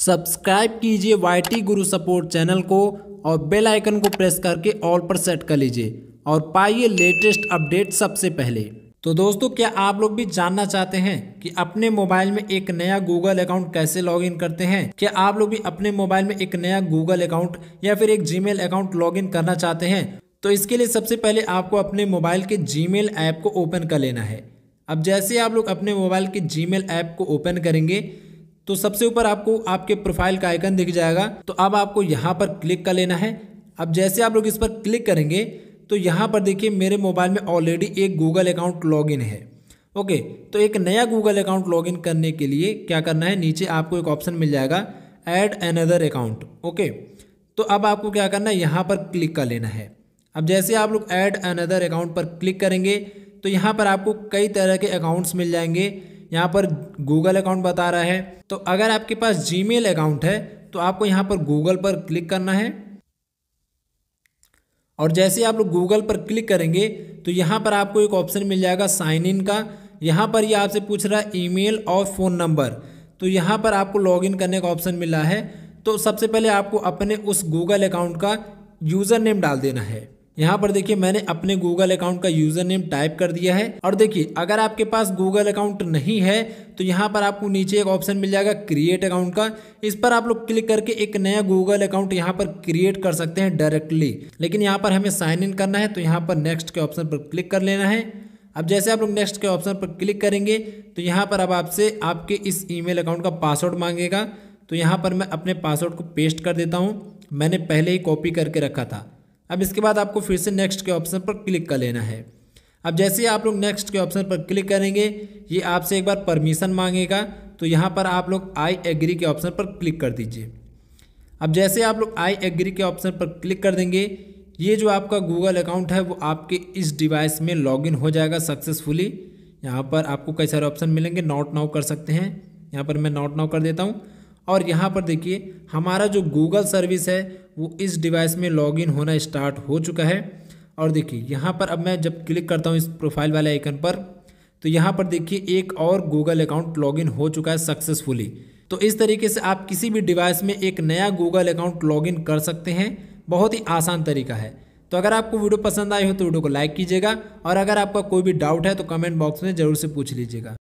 Subscribe कीजिए YT गुरु support channel को और बेल आइकन को प्रेस करके ऑल पर सेट कर लीजिए और पाइए लेटेस्ट अपडेट सबसे पहले। तो दोस्तों, क्या आप लोग भी जानना चाहते हैं कि अपने मोबाइल में एक नया गूगल अकाउंट कैसे लॉगिन करते हैं? क्या आप लोग भी अपने मोबाइल में एक नया गूगल अकाउंट या फिर एक जीमेल अकाउंट लॉगिन करना चाहते हैं? तो इसके लिए सबसे पहले आपको अपने मोबाइल के जीमेल ऐप को ओपन कर लेना है। अब जैसे आप लोग अपने मोबाइल के जीमेल ऐप को ओपन करेंगे तो सबसे ऊपर आपको आपके प्रोफाइल का आइकन दिख जाएगा। तो अब आपको यहाँ पर क्लिक कर लेना है। अब जैसे आप लोग इस पर क्लिक करेंगे तो यहाँ पर देखिए मेरे मोबाइल में ऑलरेडी एक गूगल अकाउंट लॉगिन है। ओके, तो एक नया गूगल अकाउंट लॉगिन करने के लिए क्या करना है, नीचे आपको एक ऑप्शन मिल जाएगा ऐड अनदर अकाउंट। ओके, तो अब आपको क्या करना है, यहाँ पर क्लिक कर लेना है। अब जैसे आप लोग ऐड अनदर अकाउंट पर क्लिक करेंगे तो यहाँ पर आपको कई तरह के अकाउंट्स मिल जाएंगे। यहाँ पर गूगल अकाउंट बता रहा है, तो अगर आपके पास जीमेल अकाउंट है तो आपको यहाँ पर गूगल पर क्लिक करना है। और जैसे आप लोग गूगल पर क्लिक करेंगे तो यहाँ पर आपको एक ऑप्शन मिल जाएगा साइन इन का। यहाँ पर ये आपसे पूछ रहा है ईमेल और फ़ोन नंबर, तो यहाँ पर आपको लॉगिन करने का ऑप्शन मिला है। तो सबसे पहले आपको अपने उस गूगल अकाउंट का यूज़र नेम डाल देना है। यहाँ पर देखिए मैंने अपने गूगल अकाउंट का यूज़र नेम टाइप कर दिया है। और देखिए अगर आपके पास गूगल अकाउंट नहीं है तो यहाँ पर आपको नीचे एक ऑप्शन मिल जाएगा क्रिएट अकाउंट का। इस पर आप लोग क्लिक करके एक नया गूगल अकाउंट यहाँ पर क्रिएट कर सकते हैं डायरेक्टली, लेकिन यहाँ पर हमें साइन इन करना है। तो यहाँ पर नेक्स्ट के ऑप्शन पर क्लिक कर लेना है। अब जैसे आप लोग नेक्स्ट के ऑप्शन पर क्लिक करेंगे तो यहाँ पर अब आपसे आपके इस ईमेल अकाउंट का पासवर्ड मांगेगा। तो यहाँ पर मैं अपने पासवर्ड को पेस्ट कर देता हूँ, मैंने पहले ही कॉपी करके रखा था। अब इसके बाद आपको फिर से नेक्स्ट के ऑप्शन पर क्लिक कर लेना है। अब जैसे आप लोग नेक्स्ट के ऑप्शन पर क्लिक करेंगे ये आपसे एक बार परमिशन मांगेगा। तो यहाँ पर आप लोग आई एग्री के ऑप्शन पर क्लिक कर दीजिए। अब जैसे आप लोग आई एग्री के ऑप्शन पर क्लिक कर देंगे ये जो आपका गूगल अकाउंट है वो आपके इस डिवाइस में लॉगिन हो जाएगा सक्सेसफुली। यहाँ पर आपको कई सारे ऑप्शन मिलेंगे, नॉट नाउ कर सकते हैं। यहाँ पर मैं नॉट नाउ कर देता हूँ। और यहाँ पर देखिए हमारा जो गूगल सर्विस है वो इस डिवाइस में लॉगिन होना स्टार्ट हो चुका है। और देखिए यहाँ पर अब मैं जब क्लिक करता हूँ इस प्रोफाइल वाले आइकन पर तो यहाँ पर देखिए एक और गूगल अकाउंट लॉगिन हो चुका है सक्सेसफुली। तो इस तरीके से आप किसी भी डिवाइस में एक नया गूगल अकाउंट लॉगिन कर सकते हैं। बहुत ही आसान तरीका है। तो अगर आपको वीडियो पसंद आई हो तो वीडियो को लाइक कीजिएगा और अगर आपका कोई भी डाउट है तो कमेंट बॉक्स में ज़रूर से पूछ लीजिएगा।